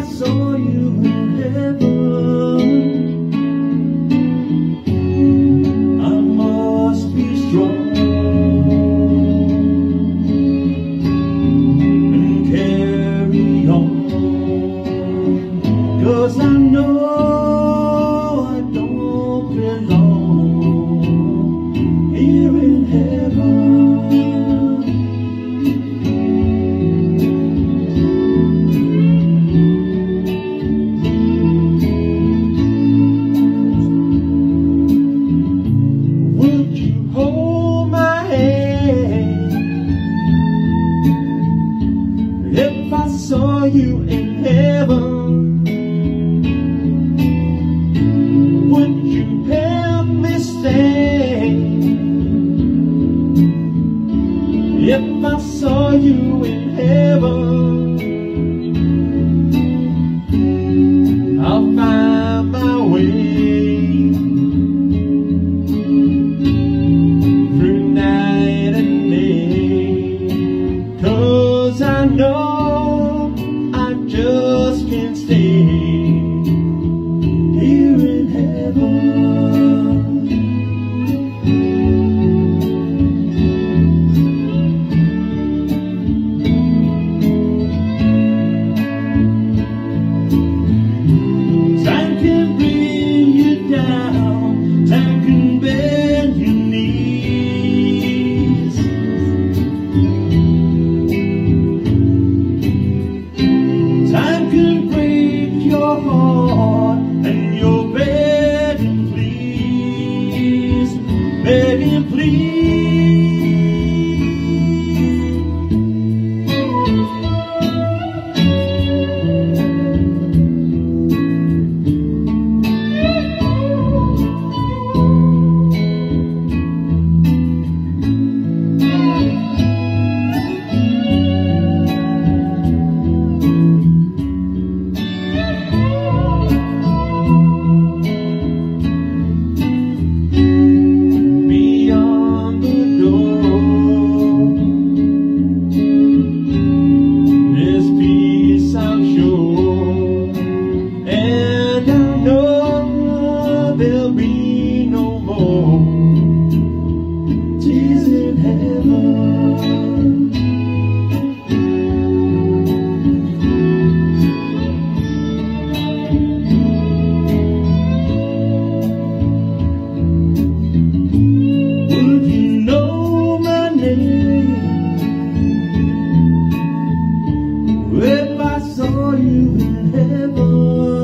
saw you in heaven, I must be strong and carry on, 'cause I know I don't belong here in heaven. If I saw you in heaven, would you help me stay? If I saw you in heaven, I'll find my way through night and day, 'cause I know just can't stay here in heaven. Time can bring you down, time can bend your knees. Time can break your heart and you're begging please, begging please. There'll be no more tears in heaven. Would you know my name if I saw you in heaven?